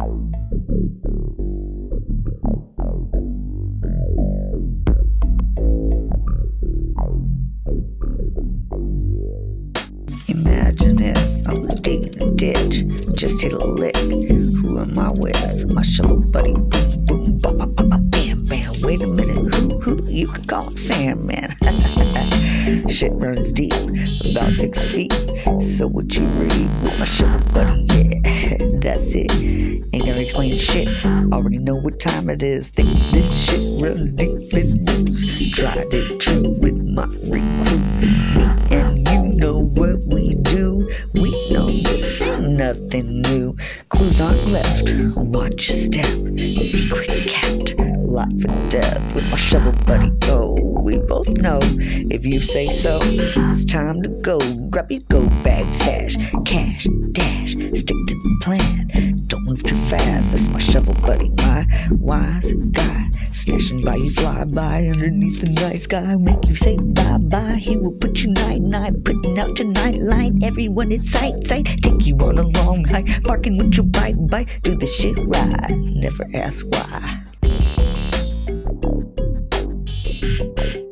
Imagine if I was digging a ditch, just hit a lick. Who am I with? My shovel buddy. Boom, boom, ba, ba, ba, ba, bam, bam. Wait a minute, who? You could call Sandman. Shit runs deep, about 6 feet. So what you read with my shovel buddy? Yeah, that's it. Ain't gonna explain shit. Already know what time it is. Think this shit runs deep in news. Tried it true with my recruit. Me and you know what we do. We know this ain't nothing new. Clues aren't left. Watch your step. Secrets kept. Life and death with my shovel buddy. Oh, we both know. If you say so, it's time to go. Grab your go bag, stash, cash, dash. Stick to the plan. Don't move too fast. That's my shovel buddy, my wise guy. Snatching by you, fly by underneath the night sky. Make you say bye-bye. He will put you night-night, putting out your nightlight. Everyone in sight. Take you on a long hike, barking with your bite. Do the shit right, never ask why.